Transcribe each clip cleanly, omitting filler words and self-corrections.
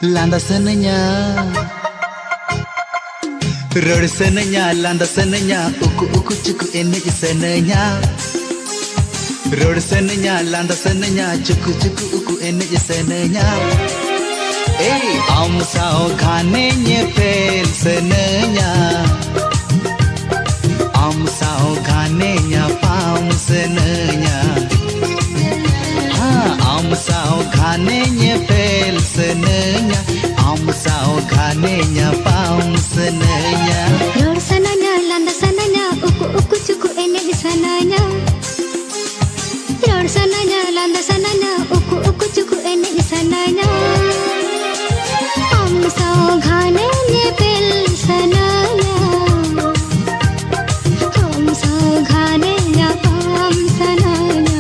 Landa senenya, rod senenya, landa senenya, uku cuku enek senenya. Rod senenya, landa senenya, cuku uku enek senenya. Om sao khane nyepel senenya. Om sao khane nyapam senenya. Om sao khane nyepel senenya. Om sao khane nyapam senenya. Rod senenya, landa senenya, uku cuku enek senenya. Rod senenya, landa senenya, uku cuku enek senenya. Om sao khane nyepel senenya. Om sao khane nyapam senenya.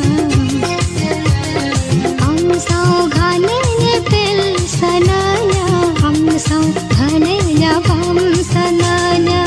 Om sao khane nyepel senenya. Om sao khane nyapam senenya.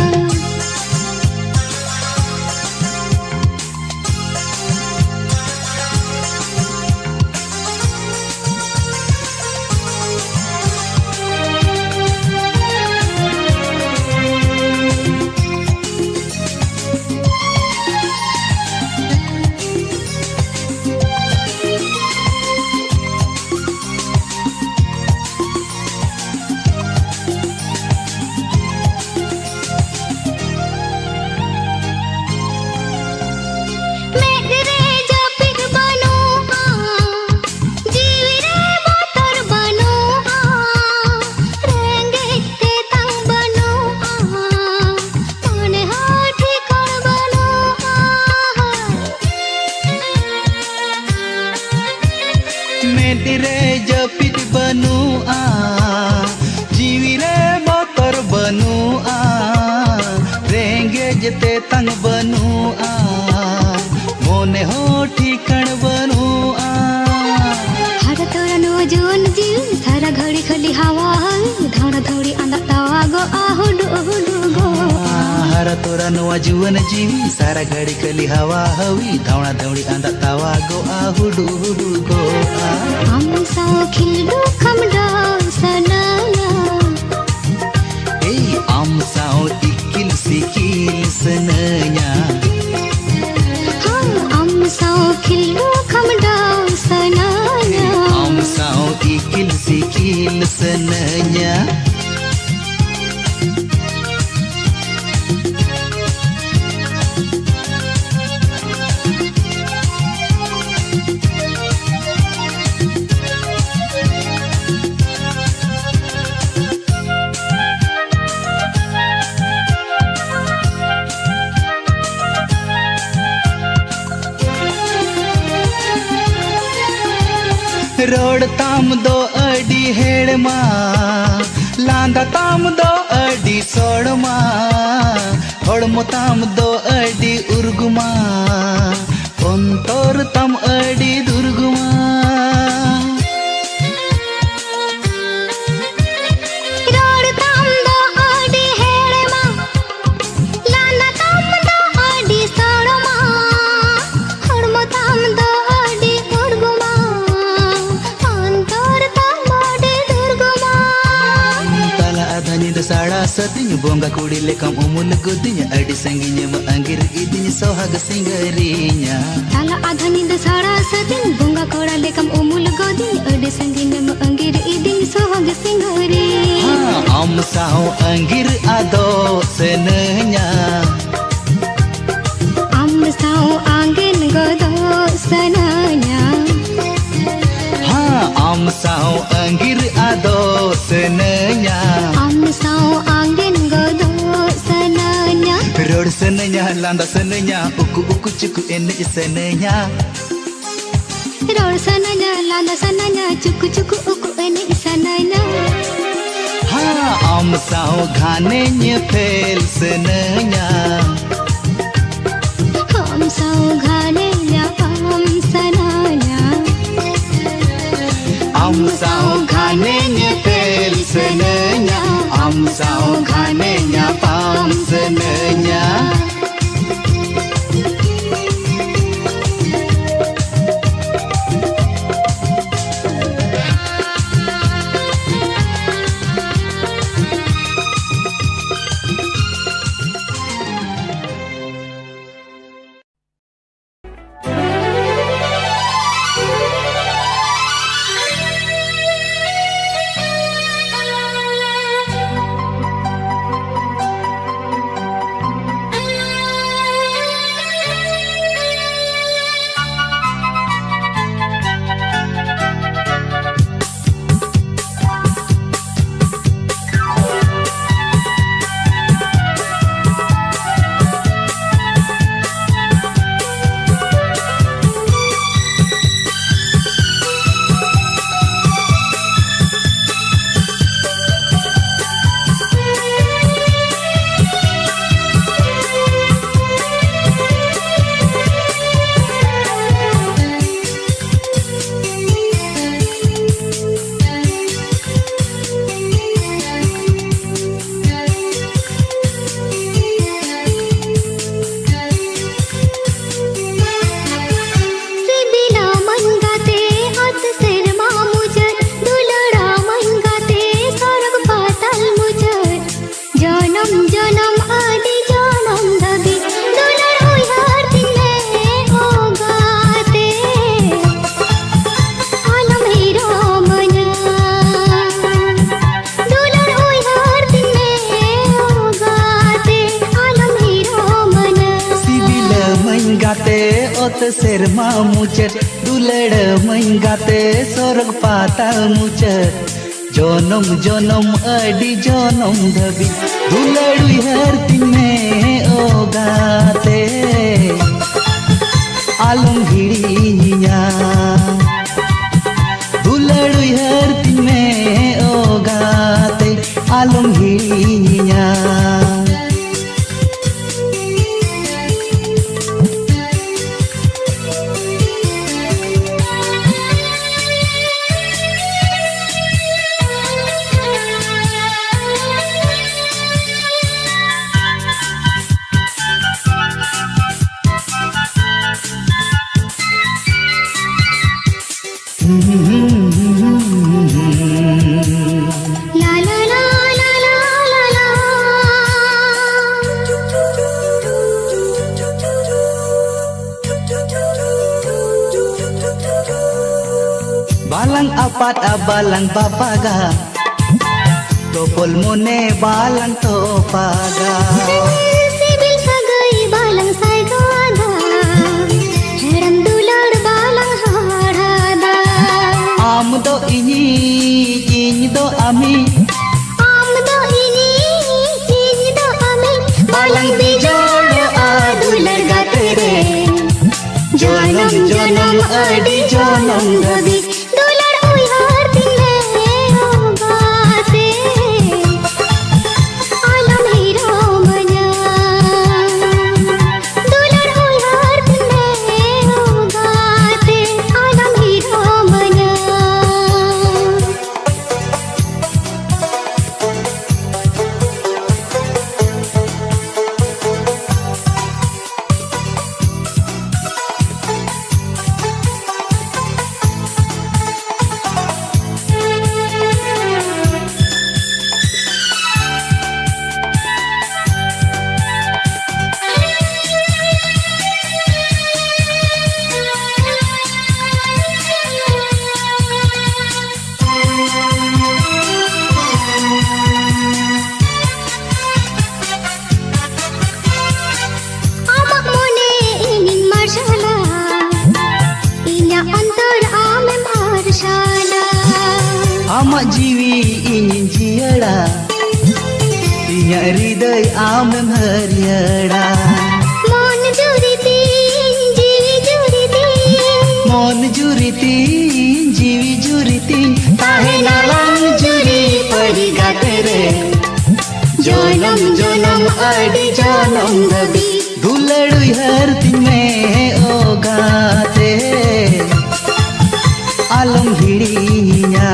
Medire japit banua, jiwire motor banua, renge jete tang banua, mone ho ठिकाण banua. हरा तोरा no zone जीव सारा घड़ी खली हवा धौड़ा धौड़ी आंदा तावा गो आहु डुडु गो. हरा तोरा नो जुवन जीवी सारा घड़ी खली हवा हवी धौड़ा धौड़ी आंदा तावा गो आहु डुडु गो. हम साओ खिलडू खमडा सनया. Om sao ikil sikil senenya. Om sao khildu khmda sananya. Om sao ikil sikil senenya. रोड ताम दो अडी हेड़मा, लांदा ताम दो अडी सोड़मा, होड़मो ताम दो अडी उर्गुमा, पंतोर ताम अडी दुर्गुमा. रोड ताम दो अडी हेड़मा, लांदा ताम दो अडी सोड़मा, होड़मो ताम दो अडी उर्गुमा. साड़ा सतिnya bonga kudi lekam umul gudinya adi sanginya ma angir idinya sohag singarinya. Tala adhani da sara sadin bonga koda lekam umul gudinya adi sanginya ma angir idinya sohag singarinya. Om sao angir ado senenya. Om sao angin godo senenya. Om sao angir ado senenya. Om sao angin godo senenya. Rod senenya, landa senenya, uku cuku enek senenya. Rod senenya, landa senenya, cuku uku enek senenya. Om sao khane nyepel senenya. Om sao khane nyapam senenya. Om sao khane nyepel senenya. Om sao khane nyapam senenya. ओत सेरमा मुचत दुलड़ मंगाते सोरग पाता मुचत जोनम जोनम अडी जोनम धबी दुलड़ हरती में ओ गाते आलम हिड़िया दुलड़ हरती में ओ गाते आलम हिड़िया Balang apat abalang papaga Topol mone balang topaga Sibil sagai balang saigada Heran dular balang harada Am do ini do ami Am do ini do ami Balang bijolo adular gatere Janam janam adi janam dhabi Amak jiwi ingin jiara Inya hridai amem hariara Mon juritin jiwi juritin Mon juritin jiwi juritin Tahe nalang juri pariga tere Janam janam adi janam dhabi दुलड़ हरती में ओ गाते आलम हिड़िया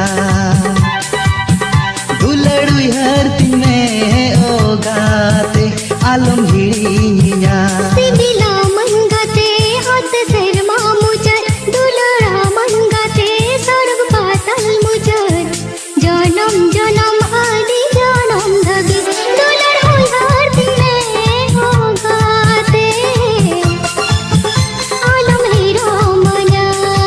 दुलड़ हरती में ओ गाते आलम हिड़िया सिबिला मन गाते हाथ शर्मा मुझर दुलड़ा मन गाते स्वर्ग पाताल मुझर जनम जनम आदि जनम धबी दुलड़ हरती में हो गाते आलम हीरो मना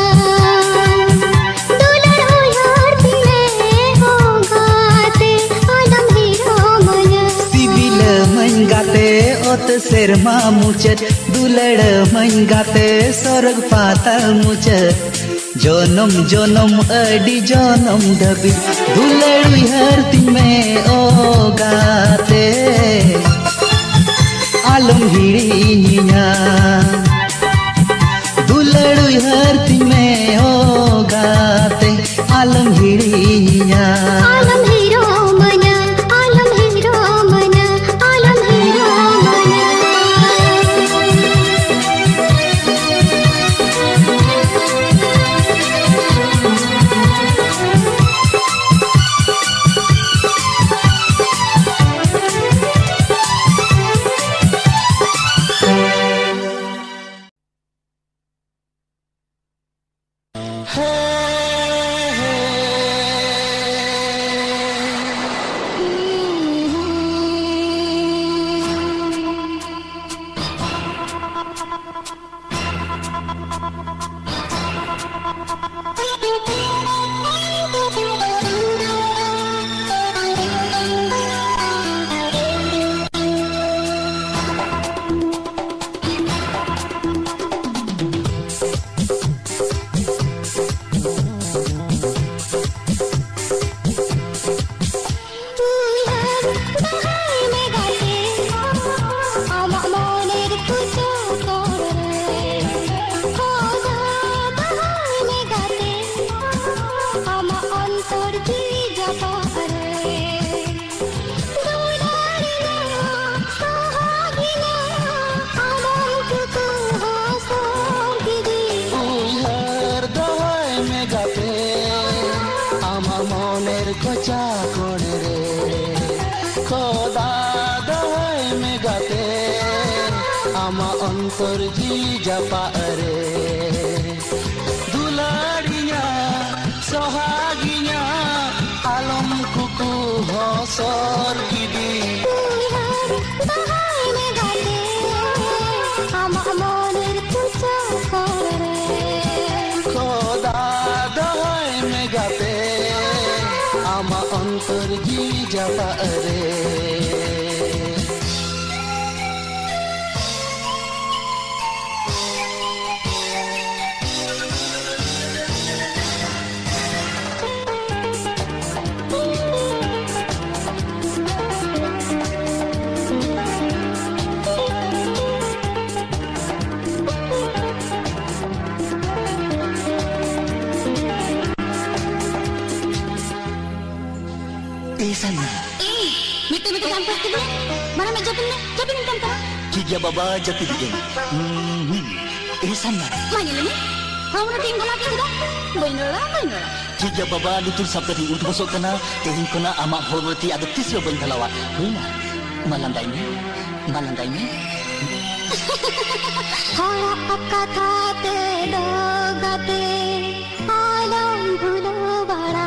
दुलड़ हरती में हो गाते आलम हीरो मना सिबिल मन गाते ओत सेरमा मुचत दुलड़ मन गाते स्वर्ग पाताल मुचत जोनम जोनम अडी जोनम धबी दुलड़ हरती में ओ गाते आलम हिड़िया दुलड़ हरती में ओ गाते आलम हिड़िया आलम हीरो मना आलम हीरो मना आलम हीरो मना कुचो करे खोदा दहाई में गाते आमा अंतर जी जापारे दुलारिया सोहागिना आमम कुकु हसर गिरी उइहार दहाई में गाते आमा मोनेर कोचा कोणे रे खोदा दहाई में गाते आमा अंतर जी जापारे दुलारिया सोहागिया आलम कुकु हसर गिरी उइहार दहाई में गाते आमा मोनेर कुचा करे खोदा दहाई में गाते आमा अंतर जी जापारे Sana Mito kampus tu mana nak jawabin tentang Kiga baba jati digeng sana mana ni kamu nak tinggal lagi sudah benar Kiga baba lutur sabda di untuk masuk kena tehin kena amak hormati ada tisyo bentalawa Huna malandai ni Hara kata te dogate alam bulu bara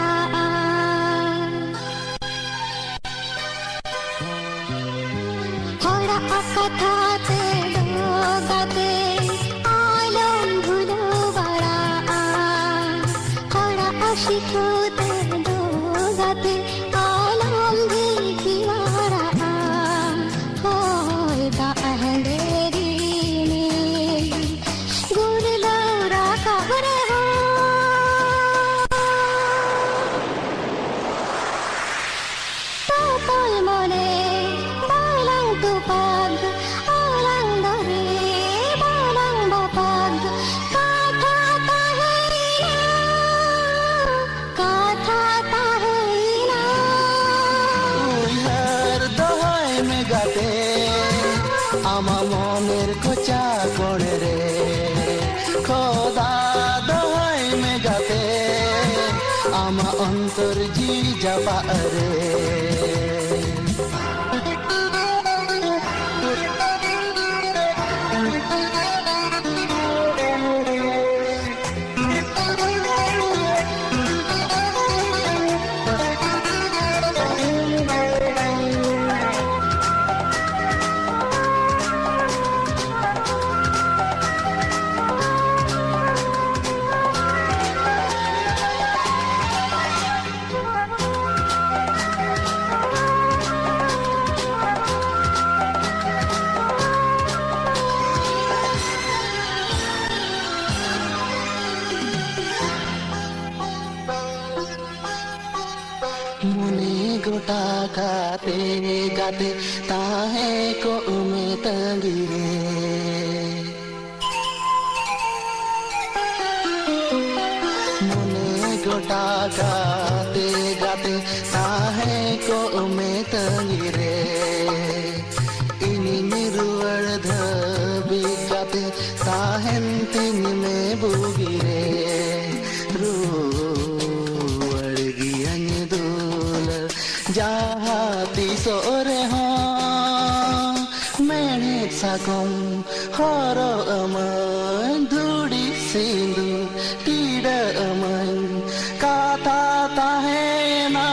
कथा ते गाते आलम भुलो बड़ा हरा आशिको ते गाते आलम भी किवारा होय दा अहंदेरी ने गुरलो राका बरे हो तो पल मोने बाlang tu pag alang dore balang bapag kata tahina Uihar dahai me gate ama moner kocha kone re khoda dahai me gate ama antar ji japaare गोटा खाते गाते ताहे को उमे तंगिरे मुने गोटा खाते गाते ताहे को उमे तंगिरे इनी निरुवर धबी गाते ताहें तीन में बुगिरे Jahati sore ho menet sakom horo aman dhudi sindu tida aman kata tahena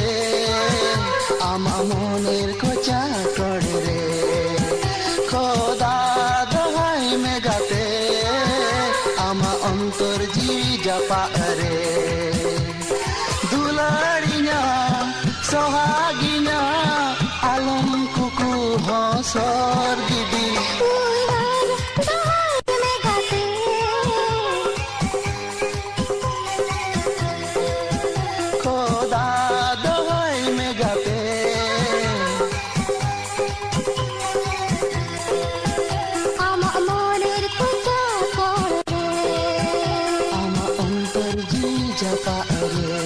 Ama moner kocha kore re गिदी खोदा दोहाई में गाते आमा मोनेर कुचा कोरे आमा अंतर जी जपा रे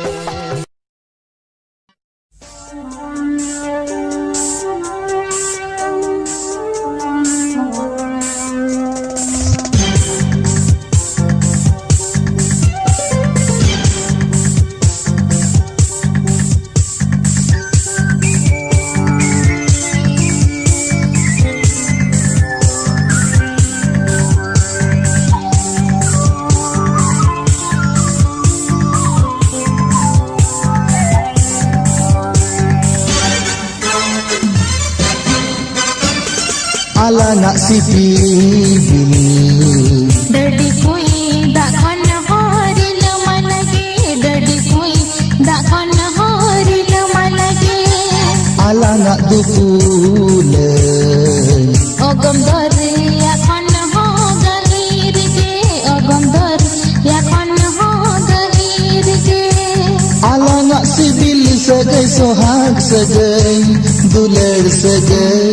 ala nak sipi bini Dadi kui dakkan hari lama lagi Dadi kui dakkan hari lama lagi ala nak dukule Ogam dari akan ho gahir ke Ogam dari akan ho gahir ke ala nak sibil sagai sohag sagai dular sagai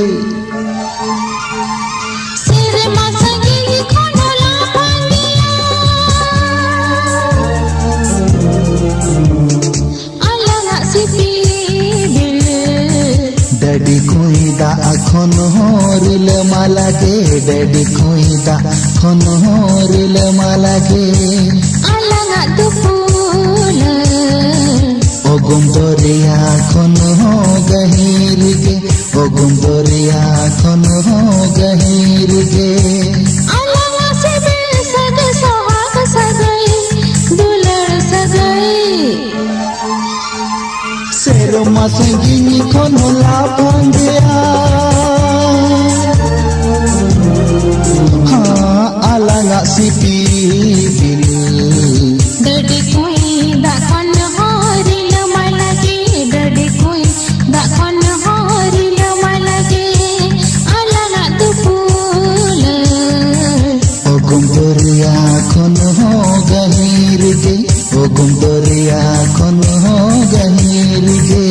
डैडी कोई दा अखन होरिल माला के daddy कोई दा अखन होरिल माला के अलग दुफूल ओगुम दरिया खन हो गहीर के ओगुम दरिया खन हो गहीर के अलग से दिल सग सोहाग सगई दुलर सगई सेरो मासंगी खन ला पंदिया हाँ अलग सिपी बिल डडी कोई दाखन होरिल मलगे डडी कोई दाखन होरिल मलगे अलग दुफूल ओगुम दरिया खन हो गहीर के ओगुम दरिया खन हो गहीर के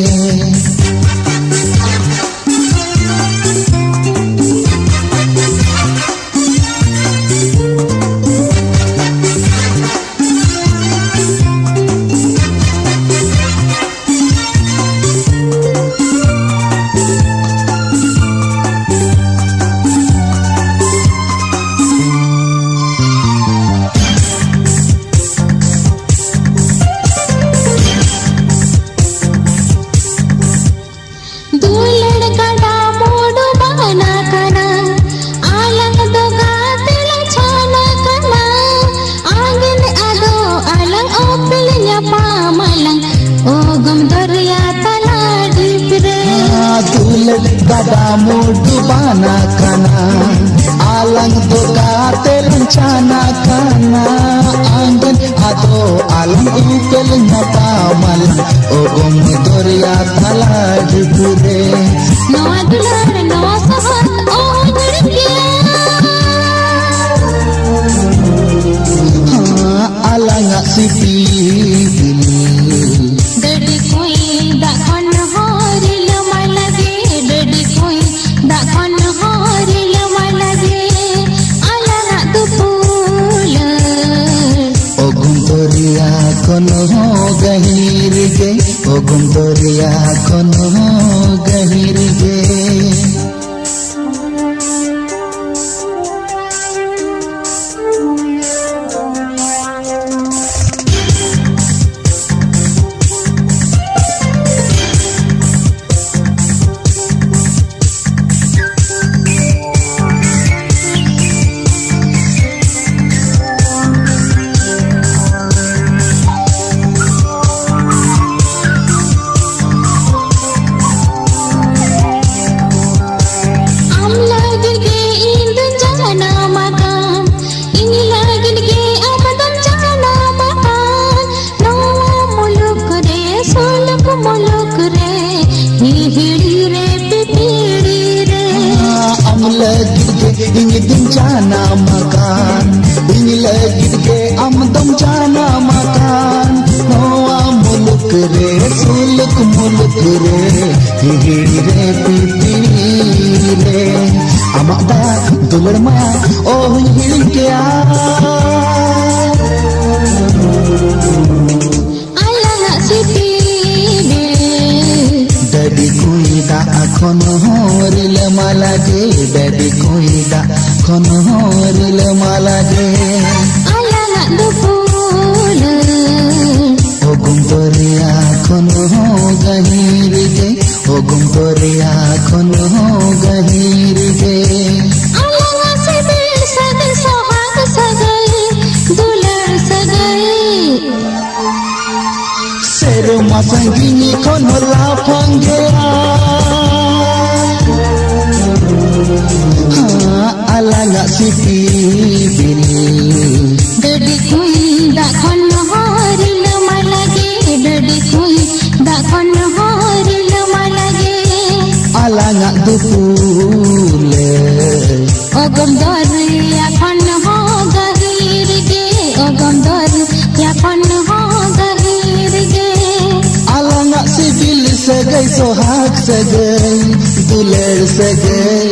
गदा मुडु बाना खाना आलंग दो गातेल चाना खाना आंगन आदो आलंग उपेल नपा मल ओगम दरिया थला डिपुरे नवा दुलार नवा सहर ओ दुड़किया आलंग सिपी बिली डडी कोई दाखन होरिल मलगे डडी कोई दाखन होरिल मलगे अलग दुफूल ओगुम दरिया खन हो गहीर गे ओगुम दरिया खन हो गहीर गे ᱤᱧ ᱫᱩᱧ ᱡᱟᱱᱟ ᱢᱟᱠᱟᱱ ᱤᱧ ᱞᱟᱹᱜᱤᱫ ᱜᱮ ᱟᱢ ᱫᱚᱢ ᱡᱟᱱᱟ ᱢᱟᱠᱟᱱ ᱱᱚᱣᱟ ᱢᱩᱞᱩᱠ ᱨᱮ ᱥᱩᱞᱩᱠ ᱢᱩᱞᱩᱠ ᱨᱮ ᱦᱤᱦᱤᱲᱤ ᱨᱮ ᱯᱤᱯᱤᱲᱤ ᱨᱮ ᱟᱢᱟᱜ ᱫᱟᱜ ᱫᱩᱞᱟᱹᱲ ᱢᱟᱭᱟ ᱚᱦᱚᱧ ᱦᱤᱲᱤᱧ ᱠᱮᱭᱟ alangan sipil Baby kuida kono horile malage baby kuida kono horile malage alangan dupul ogum toria kono gahirige ogum toria kono gahirige alangan sipil sagai sohag sagai dular sagai Seruma sanggini kono lapang gea Alanga sipil Baby kui da kono horil malage baby kui da kono horil malage Alanga dupule ogom dor ya kono ho gahir ge ogom dor ya kono ho gahir ge Alanga sipil sagai sohag sagai dular sagai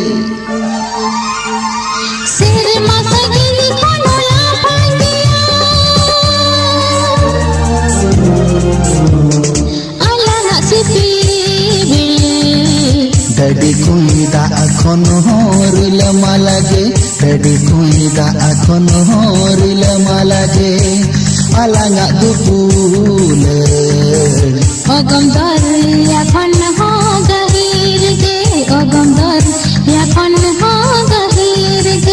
sir masagini kono la pangia alanga sipil Daddy kuida kono horile malage Daddy kuida kono horile malage Alanga dupule ogom dor ya kono ho gahir ge ogom dor ya kono ho gahir ge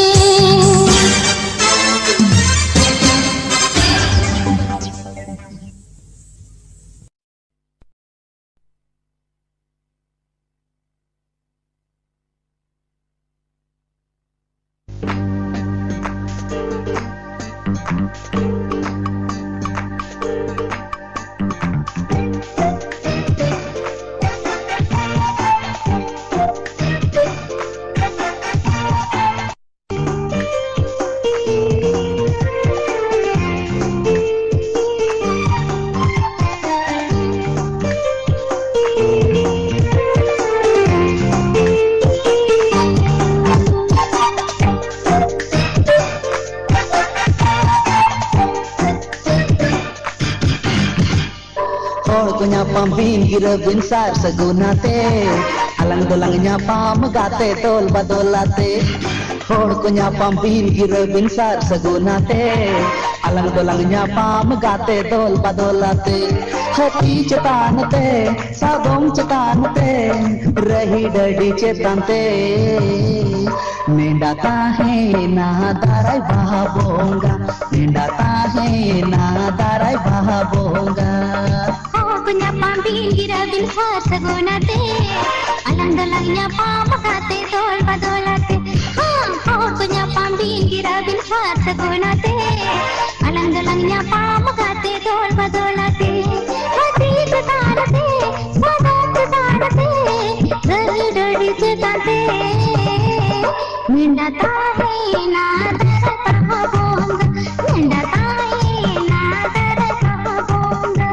nyapam pinggir binsar segunate alang dolang nyapam gate tol badolate hor ko nyapam pinggir binsar segunate alang dolang nyapam gate tol badolate hati chetanate sadom chetanate rahi dadi chetante निंदाता है ना दाराय बहाबोंगा निंदाता है ना दाराय बहाबोंगा punya pambin gira bin har sagonate alang dalangnya pamagate tol badolate punya pambin gira bin har sagonate alang dalangnya pamagate tol badolate hati chetanate sadam chetanate rahi dadi chetanate निंदाता है ना दाराय बहाबोंगा निंदाता है ना दाराय बहाबोंगा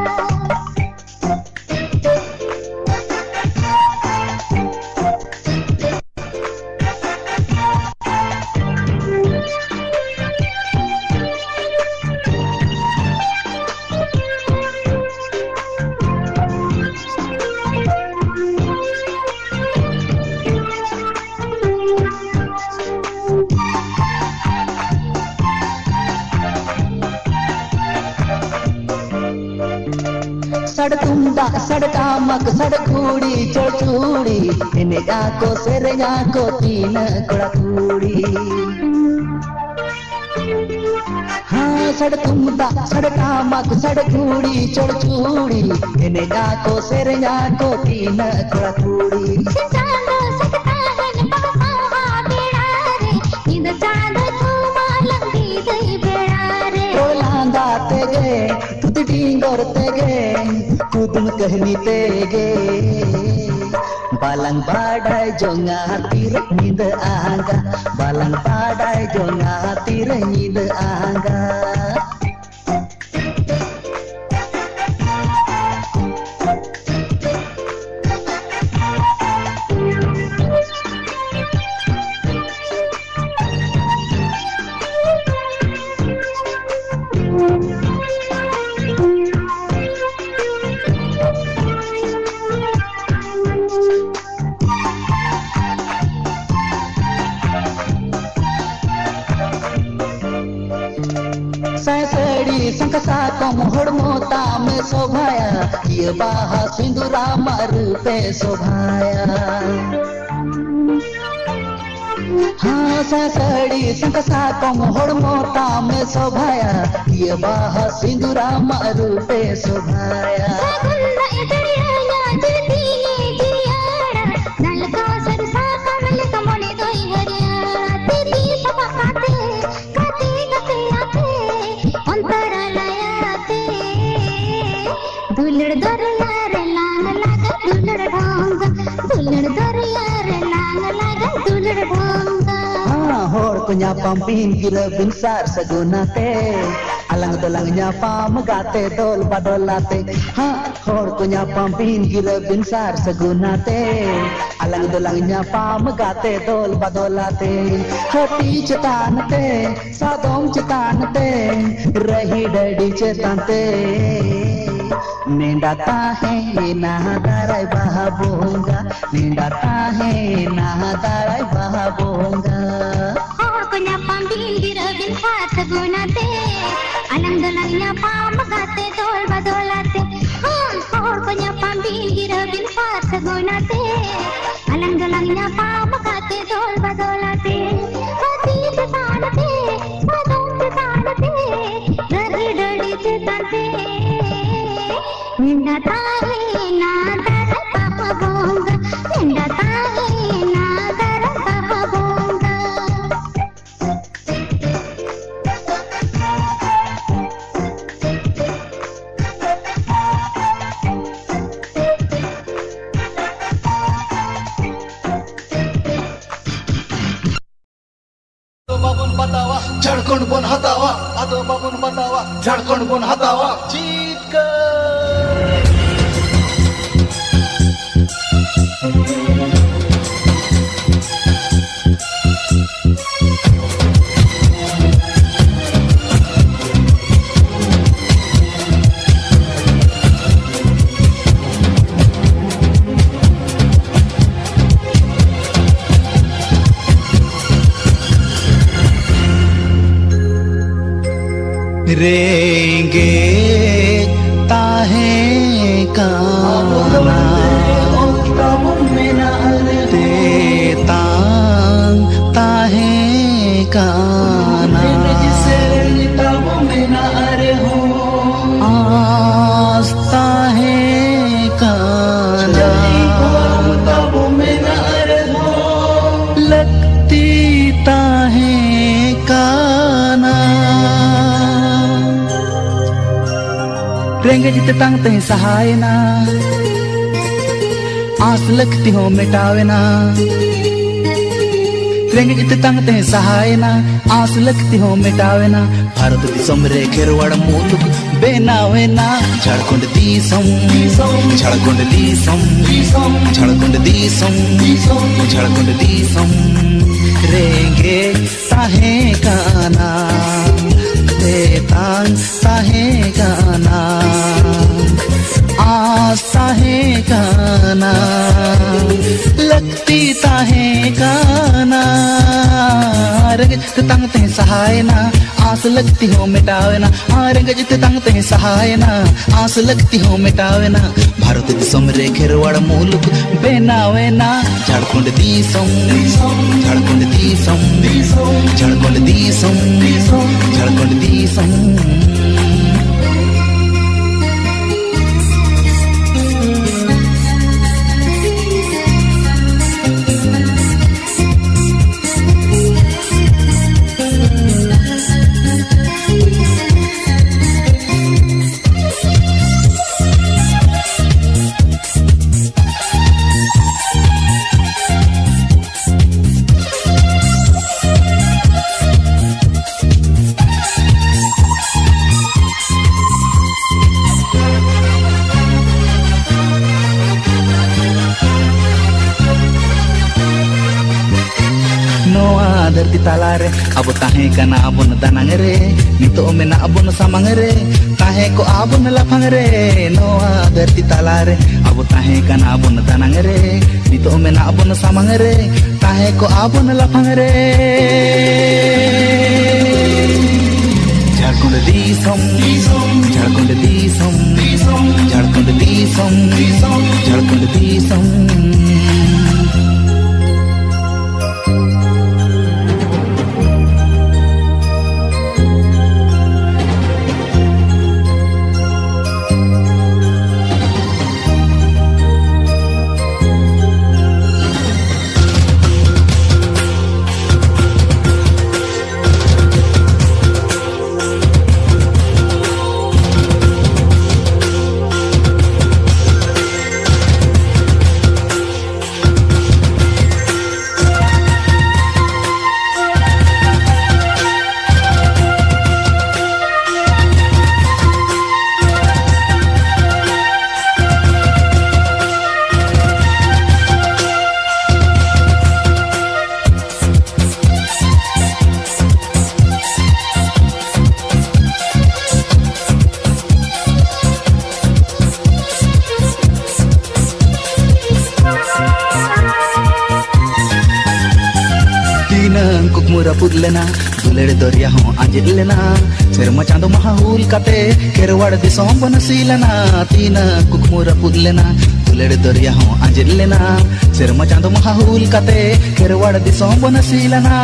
सड़कुंडा सड़कामक सड़कूड़ी चौचूड़ी इन्हें को सेरेगा को तीन कड़कूड़ी हाँ सड़कुंडा सड़कामक सड़कूड़ी चौचूड़ी इन्हें को सेरेगा को तीन कड़कूड़ी चांदो सकता है बाबा बेड़ा रे इंद चांदो तुमालम दी दई बेड़ा रे रोलांदा तेगे तुतडी गोर तेगे कुदम कहनी तेगे balang badai jonga tire nyida angga, balang badai jonga tire nyida angga. संकसा कम हड़मोता में शोभाया ये बाहा सिंदूरा मार पे शोभाया। हाँ सड़ी संकसा कम हड़मोता में शोभाया ये बाहा सिंदूरा मार पे शोभाया। दुलड़ दरिया रे लांग लागा दुलड़ ढोंगा, दुलड़ दरिया रे लांग लागा दुलड़ ढोंगा। हाँ होड़ को nyapam pin gira binsar sagunate, alang dolang nyapam gate dol badolate. हाँ होड़ को nyapam pin gira binsar sagunate, alang dolang nyapam gate dol badolate. Hati cetanate, sadom cetanate, rahi dadi cetante. निंदाता है ना दाराय बहाबोंगा, निंदाता है ना दाराय बहाबोंगा। और को nyapam bindir bin saat gunate, alam dolang nyapam gate dol badolate. और को nyapam bindir bin saat gunate, alam dolang nyapam gate dol badolate. hati cetanate, sadom cetanate, rahi dadi cetante. निंदाता है ना दारा बाबा बोंगा, निंदाता है ना दारा बाबा बोंगा। babun batawa, Jharkhand bon hatawa, ado babun batawa, Jharkhand bon hatawa, jeet ka. रेंगे ताहे काना ते तांग ताहे काना आस ताहे काना लगती ताहे काना रेंगे जिते तंग ते सहाय ना आस लगती हो मिटावे ना रेंगे जिते तंग ते सहाय ना आस लगती हो मिटावे ना भारत दिसम रे खेरवाड़ मुलुक बेनावे ना झारखंड दिसम झारखंड दिसम झारखंड दिसम झारखंड दिसम रेंगे ताहे काना ते तांग ताहे काना आस ताहे काना लगती ताहे काना रेंगे जिते तंग ते सहाय ना आस लगती हो मिटावे ना रेंगे जिते तंग ते सहाय ना आस लगती हो मिटावे ना भारत दिसम रे खेरवाड़ मुलुक बेनावे ना झारखंड दिसम झारखंड दिसम झारखंड दिसम झारखंड दिसम noa धरती तालारे अब ताहे कना abon danang re nito mena abon samang re tahe ko abon lapang re noa धरती तालारे अब ताहे कना abon danang re nito mena abon samang re tahe ko abon lapang re Jharkhand दिसम Jharkhand दिसम Jharkhand दिसम Jharkhand दिसम पुदलेना Duled दरिया हो आंजिल लेना सेरमा चांदो महाहुल काते केरवाड़ दिसोम बनसीलना तीन कुकमुरा पुदलेना दुलेड़ दरिया हो आंजिल लेना सेरमा चांदो महाहुल काते केरवाड़ दिसोम बनसीलना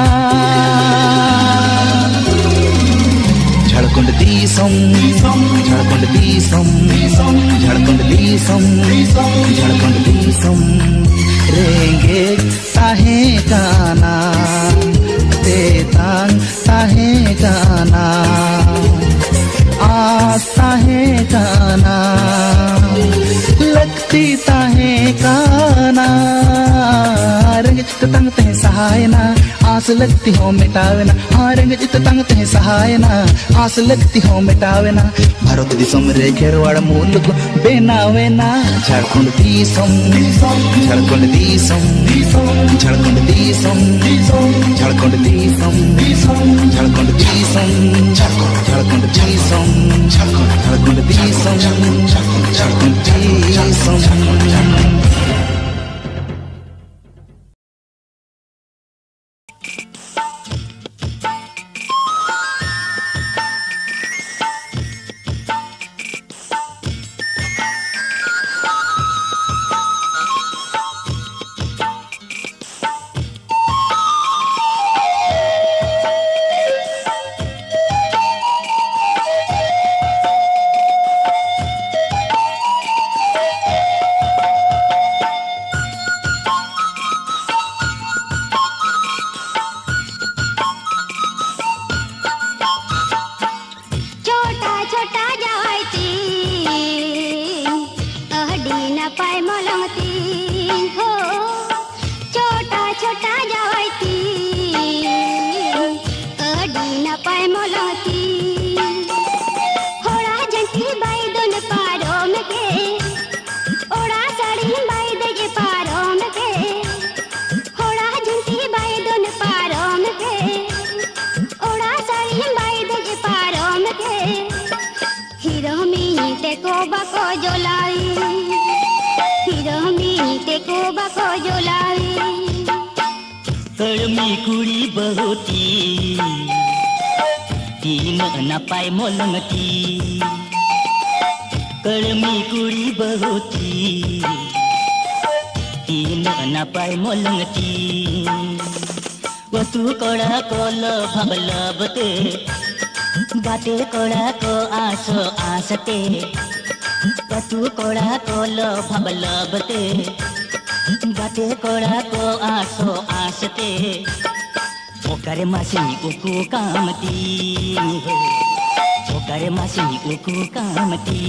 झारखंड दिसोम झारखंड दिसोम झारखंड दिसोम झारखंड दिसोम रेंगे ताहे काना तेतान ताहे गाना आस ताहे गाना लगती ताहे गाना रंग चित तंग ते सहायना आस लगती हो मिटावेना हाँ रंग चित तंग ते सहायना आस लगती हो मिटावेना भारत दिसम रे घेरवाड़ मुल्क बेनावेना झारखंड दिसम झारखंड दिसम झारखंड दिसम झारखंड दिसम झारखंड दिसम झारखंड दिसम झारखंड दिसम झारखंड दिसम कड़मी कुड़ी बहुती तीन नपाय मोलंगती कड़मी कुड़ी बहुती तीन नपाय मोलंगती वतु कोड़ा कोल भबलबते बाटे कोड़ा को आसो आसते वतु कोड़ा कोल भबलबते बाटे कोड़ा को आसो आसते ओकर मासी उकु कामती हो ओकर मासी उकु कामती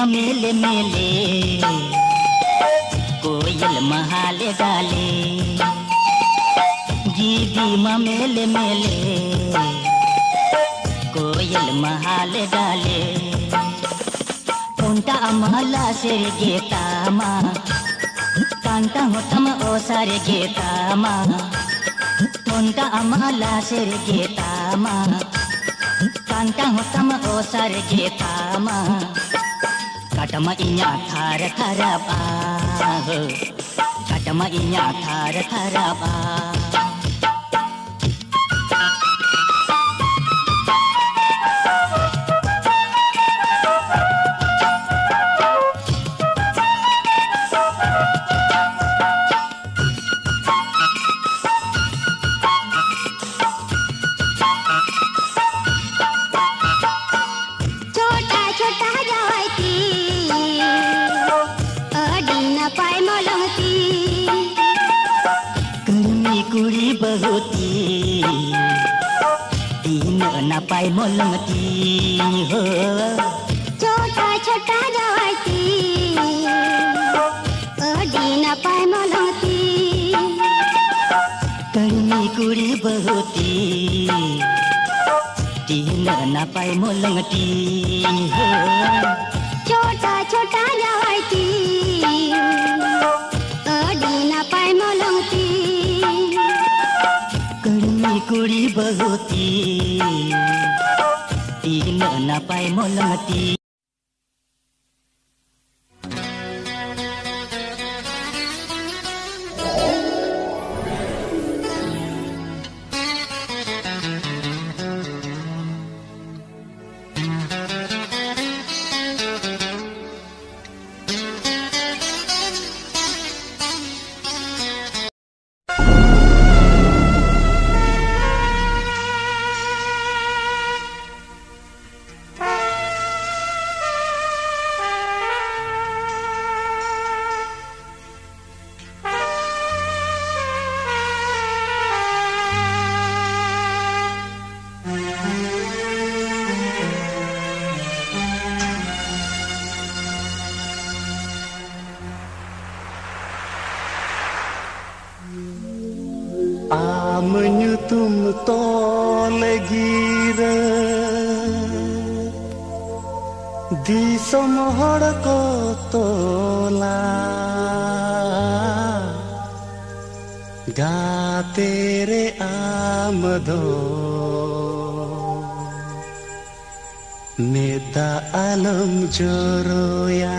मेले मेले कोयल महाले डाले जीवी मेले मेले कोयल महाले डाले टोंटा अमला सिर गेतामा कांता होतम ओ सारे गेतामा टोंटा अमला सिर गेतामा कांता होतम ओ सारे गेतामा कटमा इnya थार थाराबा कटमा इnya थार थाराबा पाई मोलंगती हो छोटा छोटा जवाती ओडी ना पाई मोलंगती कड़मी कुड़ी बहुती तीन ना पाई मोलंगती हो छोटा छोटा जवाती ओडी ना पाई मोलंगती कड़मी कुड़ी बहुती तीन ना पाई मोलंगती Menyutum tole gira di somohor ko tola ga tere amdo neta alam joroya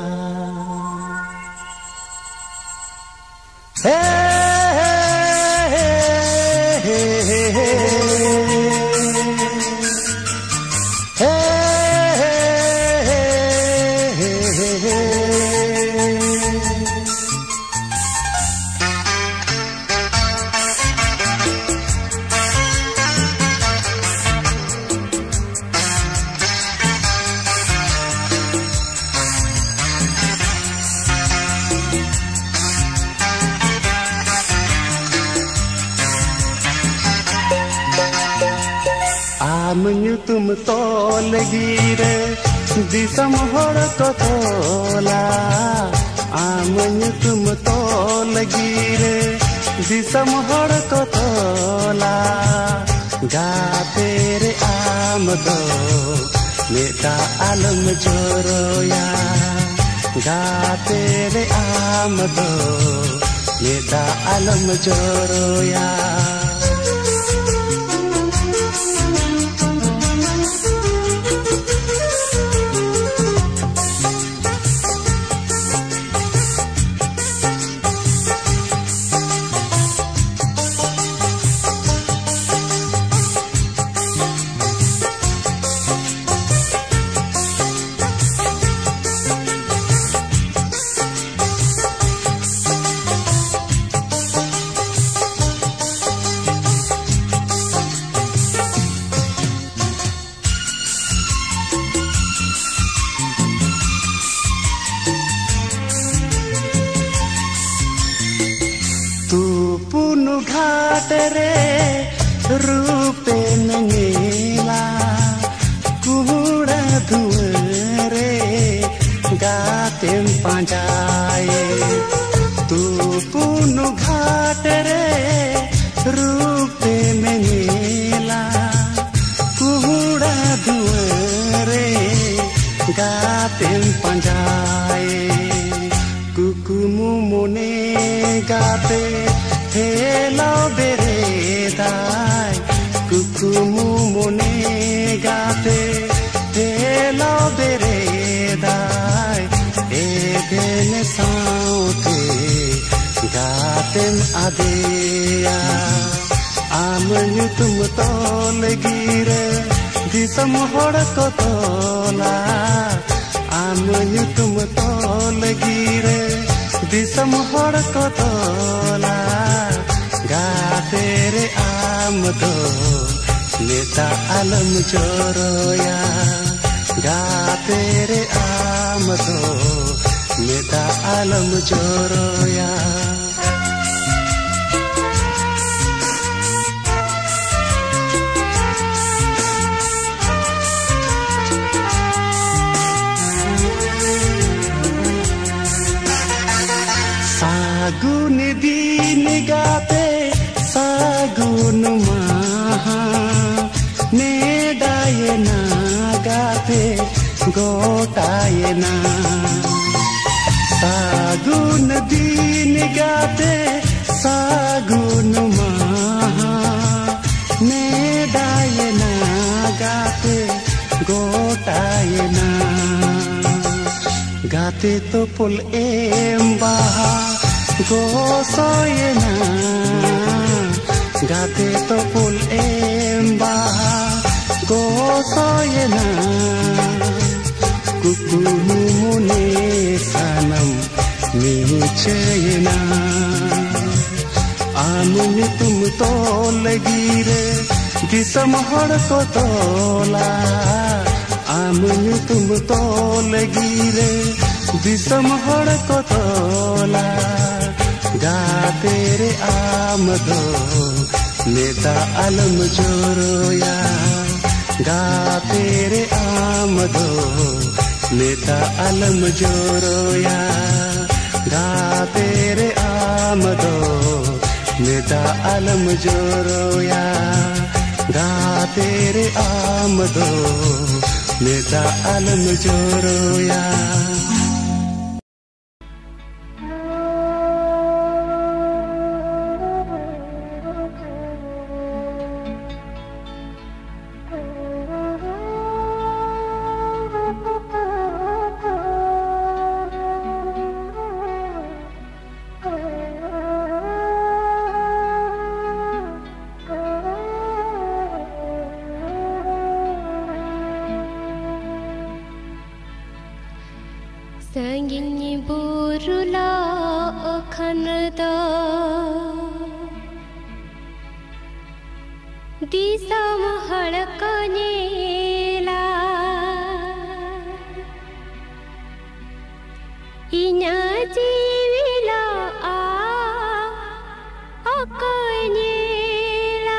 menyutum tol gire di somohor ko tola menyutum tol gire di somohor ko tola ga tere amdo neta alam joroya ga tere amdo neta alam joroya RuPay नंगेला कुहड़ा धुरे panjai tu punu ghat re rupe menila kuhura duare gatem panjai kukumu mone gate hello bere dai kukumu mone gate hello bere dai edene saute gatem adeya amnyutum tolgire disam hor ko tola amnyutum tolgire disam hor ko tola gatere amdo neta alam joroya gatere amdo neta alam joroya sagun din gate sagun maha nedayena gate gotayena sagun din gate sagun maha nedayena gate gotayena gate to pul embaha gosoyena gate to pul embaha gosoyena kukumu mune sanam michayena amni tum to lagire disam hor ko tola amni tum to lagire disam hor ko tola gatere amdo neta alam joroya gatere amdo neta alam joroya gatere amdo neta alam joroya gatere amdo neta alam joroya Sanginyi burula khanada disam halkanela inya jivila akanyela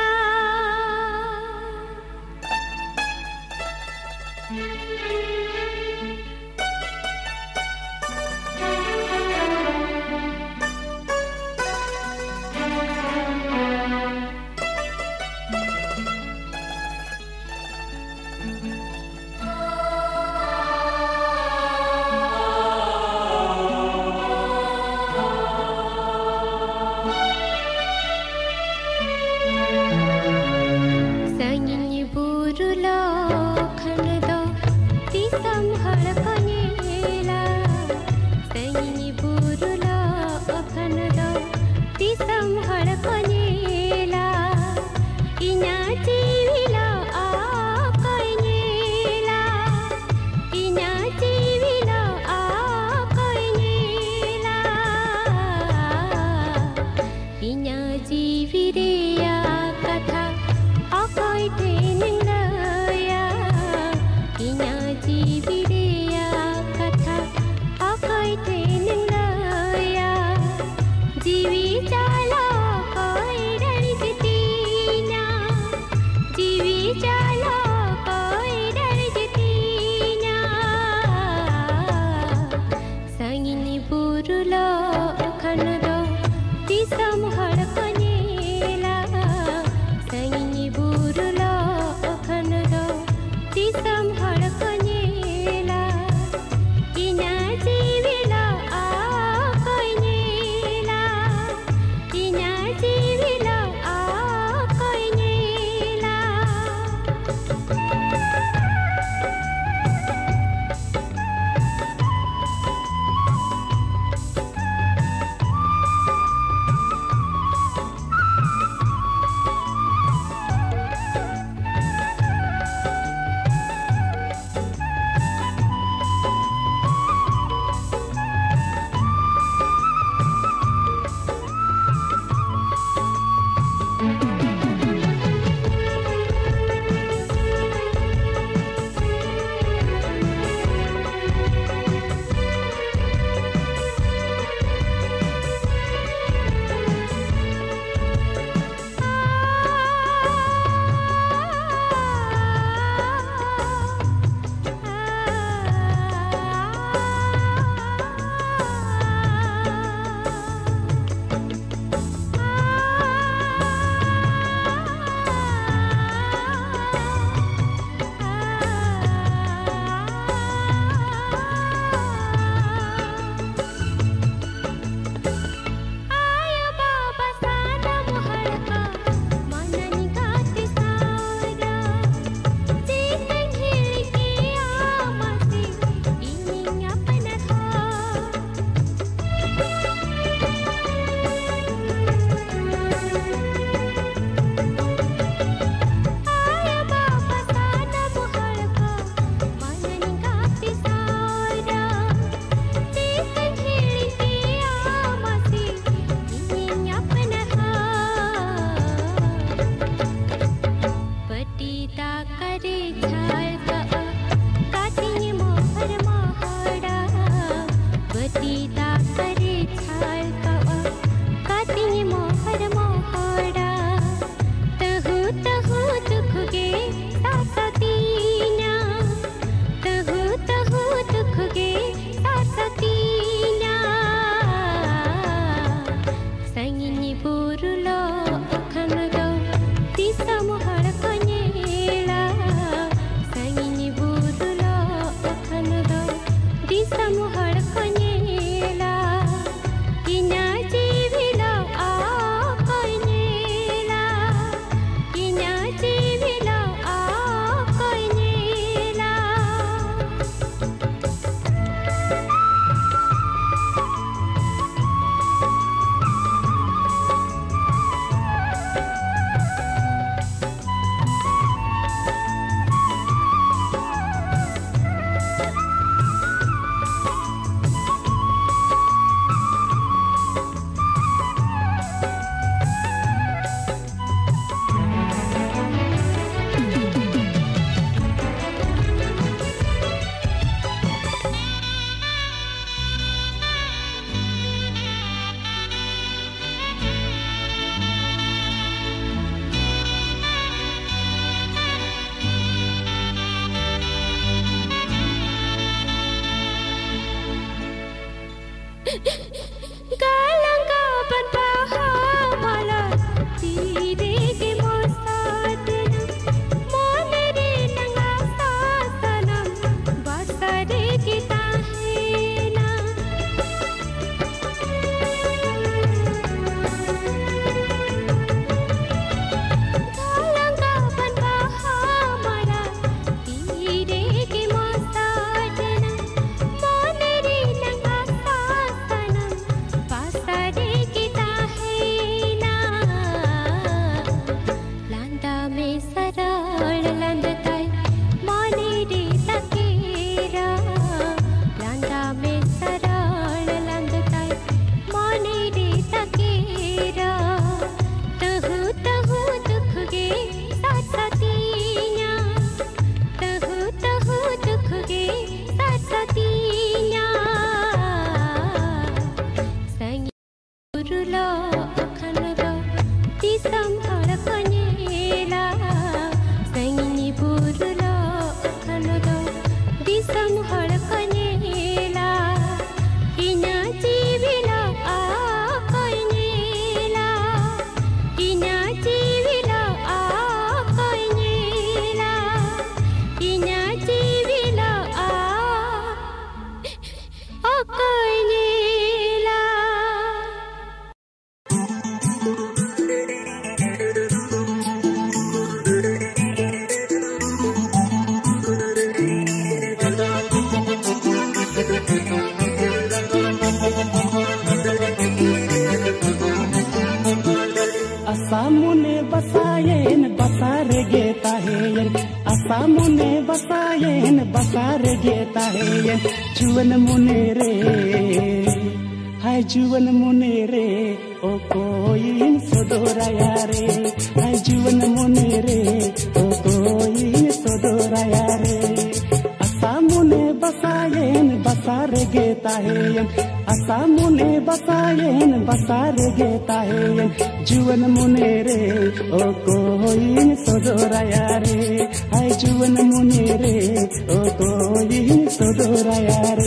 asamune basayen basare getahen asamune basayen basare getahen juwan munere hai juwan munere o koin sodoraya re hai juwan munere o koin sodoraya re asamune basayen basare getahen asamune basayen basare getahen juwan munere o koin sodoraya re hai juwan munere o koin sodoraya re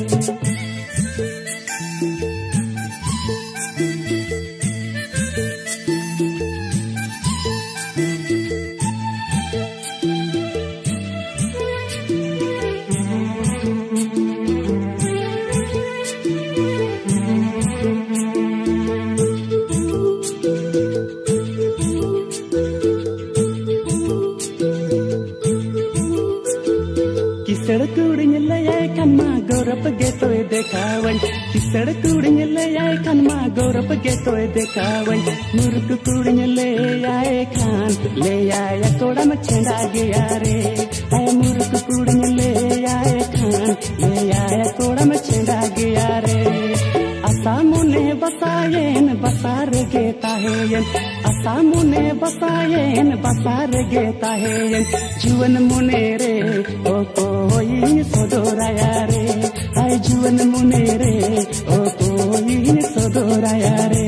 सड़क कुड़िया ले आए खान माँ गौरव के तो देखावन मुर्ख कुड़िया ले आए खान ले आया कोड़ा में छेड़ा गया रे आए मुर्ख कुड़िया ले आए खान ले आया कोड़ा में छेड़ा गया रे असामुने बसायन बसार गेताहेन असामुने बसायन बसार गेताहेन जुवन मुने रे ओ कोई सदोराया रे आई जुवन मुने रे ओ कोई सदोराया रे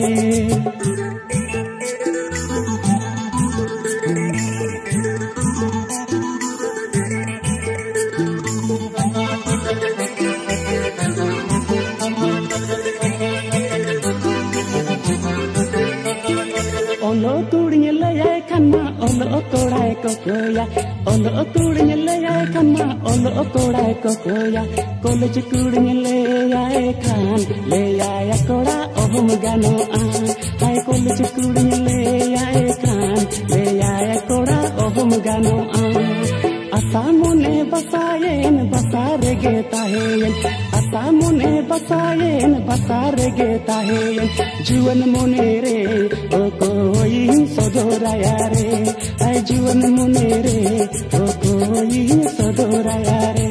Olo kudinya layai kanma olo korai kokoya olo kudinya layai kanma olo korai kokoya college kudinya layai kan layai koda ohum gano hai college kudinya layai kan layai koda ohum gano asamune basayen basare getahen asamune basayen basare getahen juwan munere o koi sodoraya re ai juwan munere o koi sodoraya re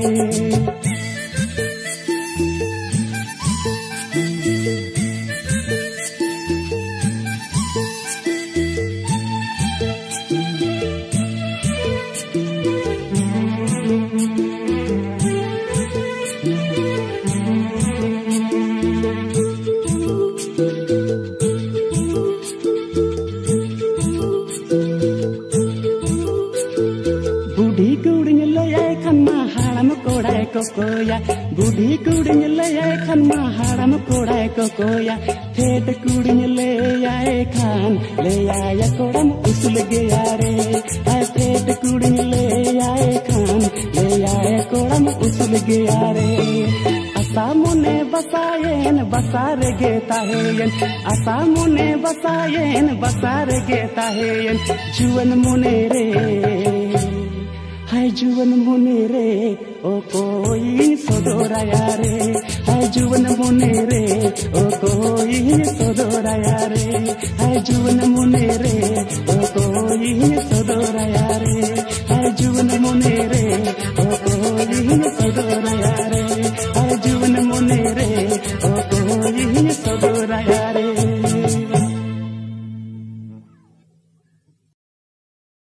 kokoya budi kudinya layai kan maharam kodai kokoya thet kudinya layai kan layai kodam usul gaya re ai thet kudinya layai kan layai kodam usul gaya re asamune basayen basare getahen asamune basayen basare getahen juwan munere hai juwan munere o koi sodoraya re hai juwan munere o koi sodoraya